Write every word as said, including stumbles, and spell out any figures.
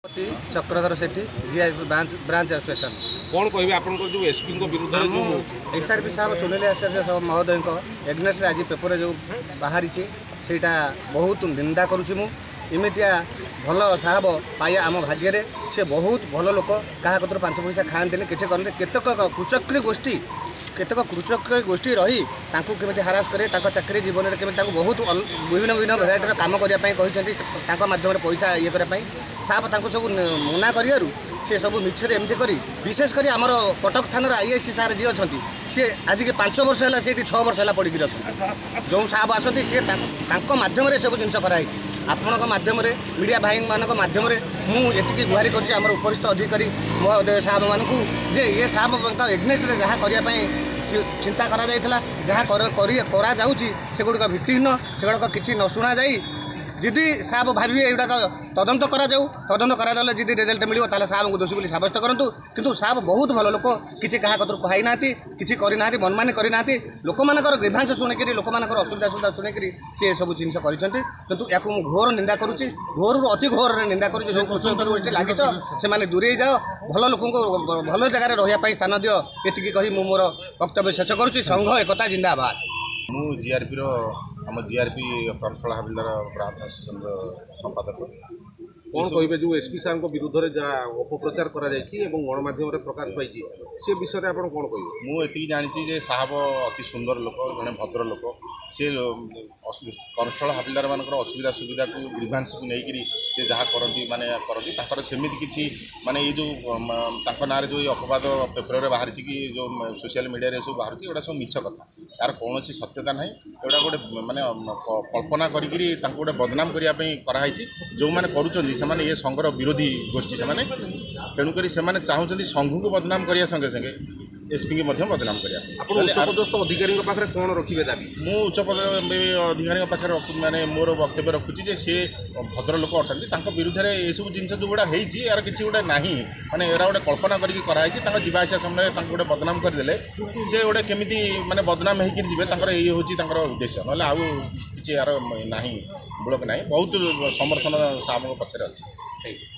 Chakradhar Sethi GRP branch branch association कौन कहे आप जो एसपी विरुद्ध एसआरपी साहब सुनील आचार्य महोदय एग्नेस्ट आज पेपर जो बाहरी सेटा बहुत निंदा करुच्ची मुमतिया भल साहब पाया आम भाग्य से बहुत भल लोक क्या कतर पांच पैसा खाते किसी करते केतक कुचक्री गोष्ठी केतक कृचक्री गोष्ठी रही केमी हारास करे चाकरी जीवन में केमी बहुत विभिन्न विभिन्न भेराइटर काम करने माध्यम पैसा ये करने साहब सब मना कर सी सब मिछरे एमती कर विशेष कर आमर कटक थाना आईआईसी सार जी अच्छा सी आज के पांच वर्ष है सी छः वर्ष है पड़ी अच्छा जो साहब आसती सी मध्यम सब जिन कराई आपण मध्यम मीडिया भाई मान मध्यम मुझे गुहारि कर उपरिस्थ अधिकारी महोदय साहब मानू जे ये साहब एग्नेस्ट जहाँ करने चिंता करा जहाँ से गुड़िक भित्तिहीन से गुड़ाक किसी न शुणा जा जिदी साहब भावी एगुड़ाक तदंत करा तदंत करा जिदी रिजल्ट मिले ताले साहब को दोषी सब्यस्त करूँ किंतु साहब बहुत भल लोक किसी क्या कतर कही ना कि करना मनमानी करना लोक मान ग्रीभांस शुणिक लोक मान असुविधा सुविधा शुणिक सी सब जिन किंतु या घोर निंदा करुच्ची घोर अति घोर निंदा कर लगे से दूरे जाओ भल लोक भल जगार रही स्थान दियो ये कही मु मोर वक्तव्य शेष करुच्ची संघ एकता जिंदाबाद। मु जीआरपी आम जीआरपी कनस्थल हाविलदार ब्रांच एसोसिएशन संपादक कौन कहे जो एसपी साहब विरुद्ध में जहाँ अपप्रचार गणमाध्यम प्रकाश पाई से विषय में आप कौन कहे मुझे जानी जे साहब अति सुंदर लोक जड़े भद्र लोक सी कनस्थल हाविलदार मान असुविधा सुविधा को ग्रीभांस को लेकर सी जहाँ करती माने करती सेमती किसी माने ये जो ना जो अपवाद पेपर बाहर कि जो सोशल मीडिया सब बाहर एटा सब मिछ कथा यार कौन सत्यता ना एटा गोटे माने कल्पना करी गोटे बदनाम करने कराई जो मैंने करुँच से ये संघर विरोधी गोष्ठी से तेणुक से चाहते संघ को बदनाम करने संगे संगे एसपी की बदनाम करपदस्थ अधिकारी कौन रखिए दाबी मु उच्च पद अधिकारी पाखे माने मोर वक्तव्य रखुची सी भद्र लोक अच्छा विरुद्ध में ये सब जिन जो गुड़ा यार किसी गोटे ना माने एरा गोटे कल्पना कराई जीवासा समय गोटे बदनाम करदे सी गोटे केमी माने बदनाम होकर ये हूँ उद्देश्य ना आउ कि यार ना बुड़क ना बहुत समर्थन साहब पचर अच्छी।